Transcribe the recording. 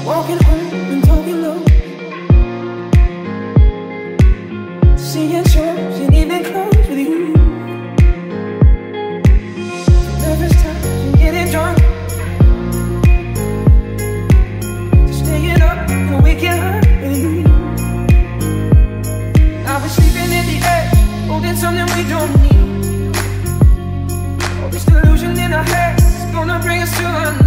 Walking home and talking low, seeing shows and even clothes with you. Nervous times and getting drunk, staying up and waking up with you. I was sleeping in the edge, holding something we don't need. All this delusion in our heads is gonna bring us to our knees.